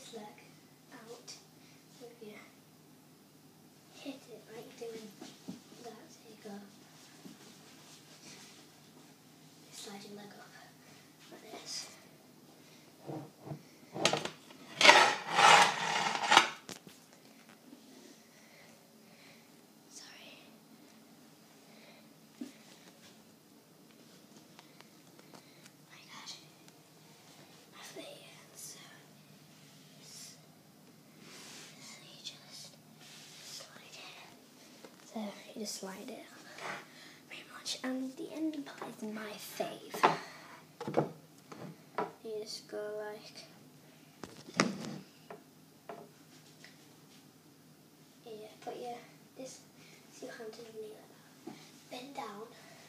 this leg out. So if you hit it like doing that, there you go. Slide your leg up like this. Sorry. My God. My face. So you just slide it. So you just slide it. Pretty much. And the ending part is my fave. You just go like, yeah, put this your hand underneath like that. Bend down.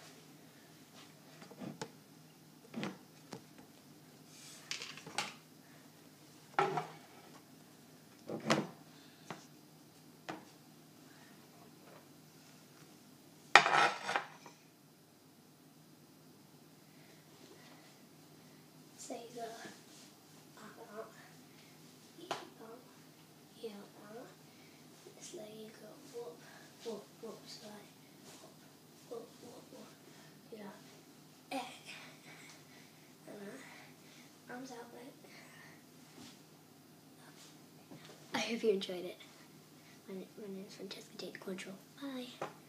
So you go up, here, up. This leg you go whoop, whoop, whoop, slide, whoop, whoop, whoop, whoop. You know, egg. And arms out like. I hope you enjoyed it. My name is Francesca. Take the quantrill. Bye.